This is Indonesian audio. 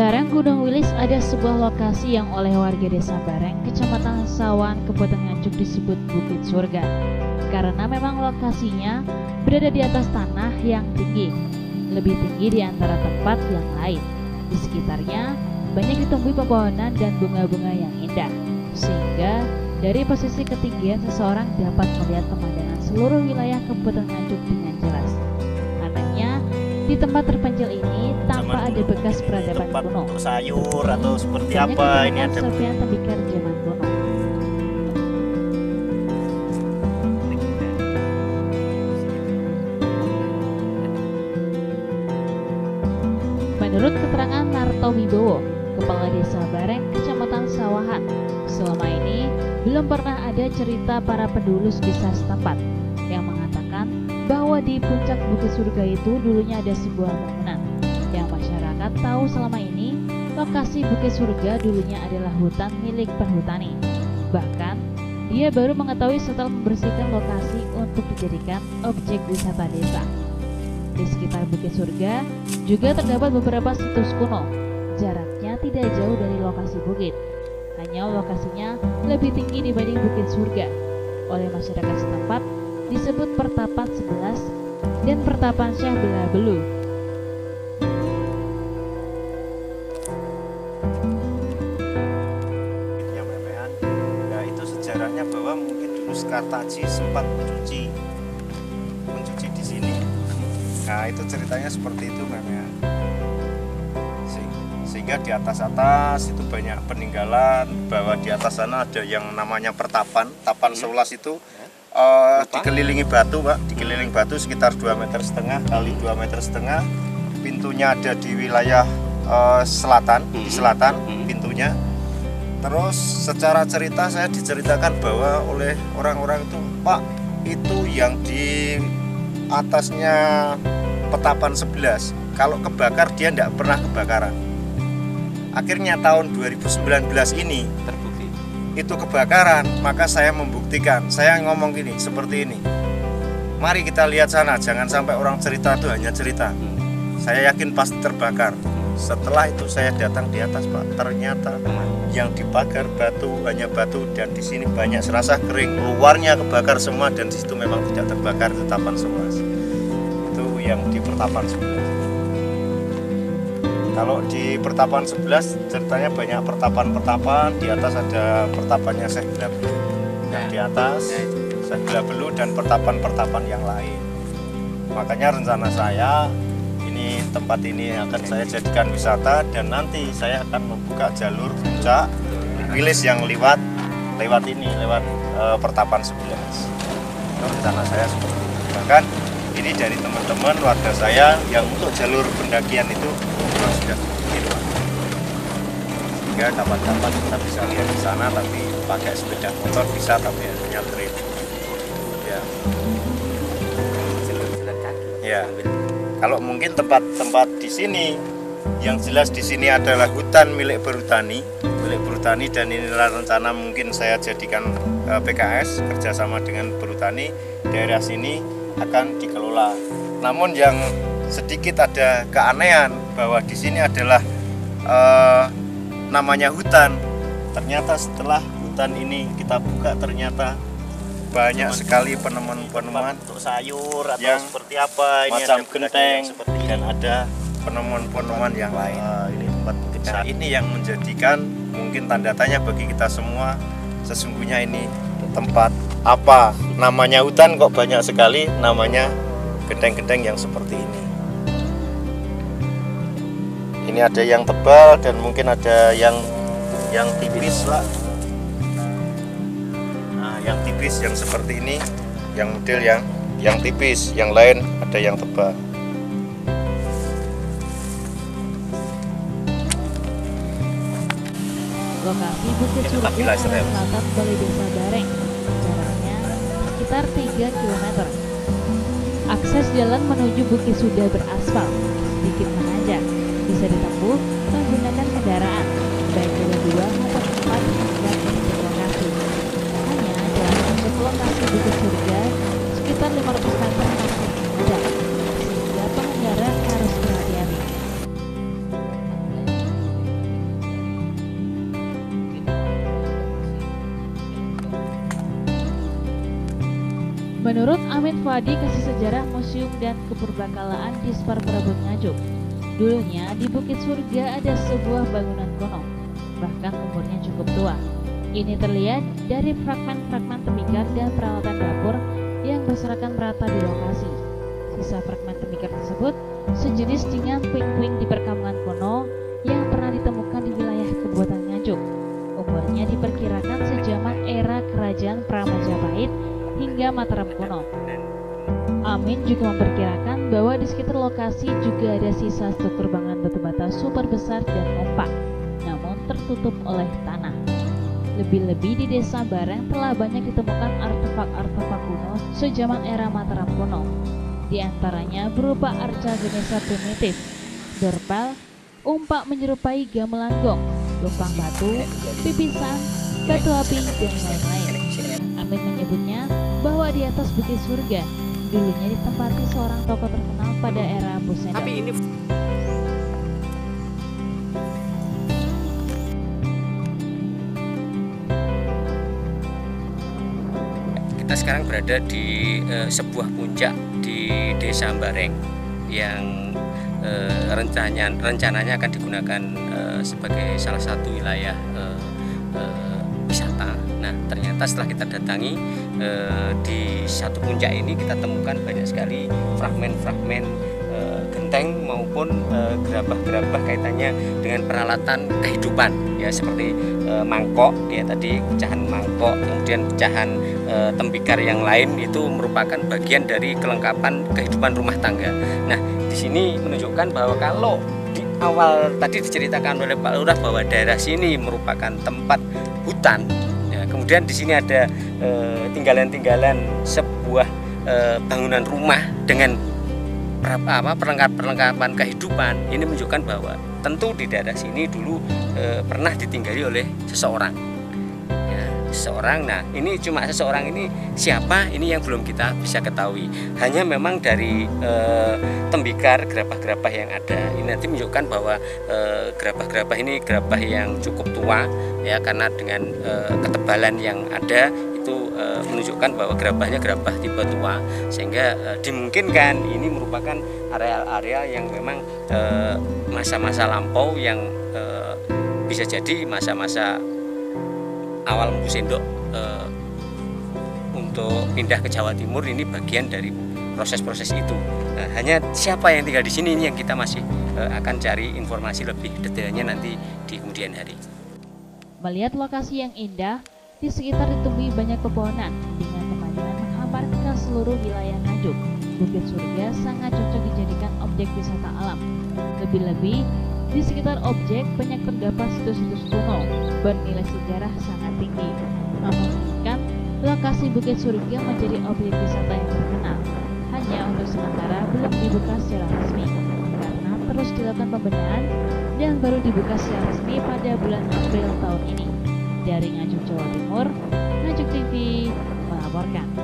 Bareng Gunung Wilis ada sebuah lokasi yang oleh warga desa Bareng, Kecamatan Sawan, Kabupaten Nganjuk disebut Bukit Surga. Karena memang lokasinya berada di atas tanah yang tinggi, lebih tinggi di antara tempat yang lain. Di sekitarnya banyak ditumbuhi pepohonan dan bunga-bunga yang indah, sehingga dari posisi ketinggian seseorang dapat melihat pemandangan seluruh wilayah Kabupaten Nganjuk dengan jelas. Anehnya, di tempat terpencil ini tanpa ada bekas peradaban kuno. Untuk sayur atau seperti banyak apa ini ada serpihan tembikar zaman kuno. Menurut keterangan Narto Wibowo, Kepala Desa Bareng, Kecamatan Sawahan, selama ini belum pernah ada cerita para penduduk desa setempat yang mengatakan bahwa di puncak Bukit Surga itu dulunya ada sebuah bangunan yang masyarakat tahu selama ini lokasi Bukit Surga dulunya adalah hutan milik perhutani. Bahkan dia baru mengetahui setelah membersihkan lokasi untuk dijadikan objek wisata desa. Di sekitar Bukit Surga juga terdapat beberapa situs kuno. Jaraknya tidak jauh dari lokasi bukit, hanya lokasinya lebih tinggi dibanding Bukit Surga. Oleh masyarakat setempat disebut Pertapan 11 dan Pertapan Syekh Belah Belu. Ya, itu sejarahnya bahwa mungkin dulu Sekartaji sempat mencuci di sini. Nah, itu ceritanya seperti itu memang. Sehingga di atas itu banyak peninggalan, bahwa di atas sana ada yang namanya Pertapan, Tapan 11 itu dikelilingi batu, Pak, dikelilingi batu sekitar 2,5 meter kali 2,5 meter. Pintunya ada di wilayah selatan, di selatan pintunya. Terus secara cerita saya diceritakan bahwa oleh orang-orang itu, Pak, itu yang di atasnya Pertapan 11 kalau kebakar dia tidak pernah kebakaran. Akhirnya tahun 2019 ini terbukti itu kebakaran, maka saya membuktikan. Saya ngomong gini, seperti ini, mari kita lihat sana, jangan sampai orang cerita itu hanya cerita. Saya yakin pasti terbakar. Setelah itu saya datang di atas, Pak, ternyata yang dibakar batu, hanya batu, dan di sini banyak serasa kering, luarnya kebakar semua, dan di situ memang tidak terbakar. Tapan 11 itu yang di Pertapan 11. Kalau di Pertapan 11 ceritanya banyak pertapan-pertapan. Di atas ada pertapannya Syekh Belah Belu, yang di atas Syekh Belah Belu dan pertapan-pertapan yang lain. Makanya rencana saya ini, tempat ini akan saya jadikan wisata, dan nanti saya akan membuka jalur puncak Wilis yang lewat Pertapan 11. Itu rencana saya seperti itu. Bahkan ini dari teman-teman warga saya yang untuk jalur pendakian itu sudah gitu, sehingga kapan-kapan kita bisa lihat di sana, tapi pakai sepeda motor bisa, tapi hanya trip. Ya. Ya. Kalau mungkin tempat-tempat di sini, yang jelas di sini adalah hutan milik perhutani, dan inilah rencana mungkin saya jadikan PKS kerjasama dengan perhutani. Daerah sini akan dikelola. Namun yang sedikit ada keanehan bahwa di sini adalah namanya hutan. Ternyata setelah hutan ini kita buka, ternyata banyak sekali penemuan-penemuan untuk sayur atau yang seperti apa ini, macam genteng seperti, dan ada penemuan-penemuan yang lain. Ini tempat kita. Ini yang menjadikan mungkin tanda tanya bagi kita semua, sesungguhnya ini tempat apa? Namanya hutan kok banyak sekali namanya genteng-genteng yang seperti ini. Ini ada yang tebal dan mungkin ada yang tipis, Pak. Nah, yang tipis yang seperti ini, yang model yang tipis, yang lain ada yang tebal. Lokasi Bukit Surga adalah selatan Balai Desa Bareng, jaraknya sekitar 3 km. Akses jalan menuju Bukit sudah beraspal, sedikit menanjak, bisa ditempuh menggunakan kendaraan, baik roda 2 maupun 4 hingga ke lokasi. Hanya jalan masuk lokasi Bukit Surga sekitar 500 meter masih menanjak, sehingga pengendara harus berhati-hati. Menurut Amin Fadi, Kasih Sejarah Museum dan Kepurbakalaan Dispar Prabot Nganjuk, dulunya di Bukit Surga ada sebuah bangunan kuno, bahkan umurnya cukup tua. Ini terlihat dari fragmen-fragmen tembikar dan peralatan dapur yang berserakan merata di lokasi. Sisa fragmen tembikar tersebut sejenis dengan puing-puing di perkampungan kuno yang pernah ditemukan di wilayah Kabupaten Nganjuk. Umurnya diperkirakan sejaman era Kerajaan Pramajapahit hingga Mataram kuno. Amin juga memperkirakan bahwa di sekitar lokasi juga ada sisa struktur bangunan batu bata super besar dan kompak, namun tertutup oleh tanah. Lebih-lebih di Desa Bareng telah banyak ditemukan artefak-artefak kuno sejaman era Mataram kuno. Di antaranya berupa arca Ganesha primitif, dorpel, umpak menyerupai gamelan gong, lumpang batu, pipisan, batu api, dan lain-lain. Amin menyebutnya bahwa di atas Bukit Surga dulunya ditempati seorang tokoh terkenal pada era Busendok. Kita sekarang berada di sebuah puncak di Desa Bareng yang rencananya akan digunakan sebagai salah satu wilayah wisata. Nah, ternyata setelah kita datangi di satu puncak ini kita temukan banyak sekali fragmen-fragmen genteng maupun gerabah-gerabah kaitannya dengan peralatan kehidupan, ya, seperti mangkok, ya, tadi pecahan mangkok, kemudian pecahan tembikar yang lain itu merupakan bagian dari kelengkapan kehidupan rumah tangga. Nah, di sini menunjukkan bahwa kalau di awal tadi diceritakan oleh Pak Lurah bahwa daerah sini merupakan tempat hutan, ya, kemudian di sini ada tinggalan-tinggalan sebuah bangunan rumah dengan perlengkapan kehidupan. Ini menunjukkan bahwa tentu di daerah sini dulu pernah ditinggali oleh seseorang, ya, seseorang. Nah, ini cuma seseorang ini siapa, ini yang belum kita bisa ketahui. Hanya memang dari tembikar gerabah-gerabah yang ada ini nanti menunjukkan bahwa gerabah-gerabah ini gerabah yang cukup tua, ya, karena dengan ketebalan yang ada itu menunjukkan bahwa gerabahnya gerabah tipe tua, sehingga dimungkinkan ini merupakan areal-areal yang memang masa-masa lampau yang bisa jadi masa-masa awal Busendok untuk pindah ke Jawa Timur. Ini bagian dari proses-proses itu. Nah, hanya siapa yang tinggal di sini ini yang kita masih akan cari informasi lebih detailnya nanti di kemudian hari. Melihat lokasi yang indah, di sekitar ditumbuhi banyak pepohonan dengan pemandangan menghampar ke seluruh wilayah Nganjuk. Bukit Surga sangat cocok dijadikan objek wisata alam. Lebih-lebih, di sekitar objek banyak terdapat situs-situs kuno bernilai sejarah sangat tinggi, memungkinkan lokasi Bukit Surga menjadi objek wisata yang terkenal. Hanya untuk sementara belum dibuka secara resmi karena terus dilakukan pembenahan dan baru dibuka secara resmi pada bulan April tahun ini. Dari Nganjuk, Jawa Timur, Nganjuk TV melaporkan.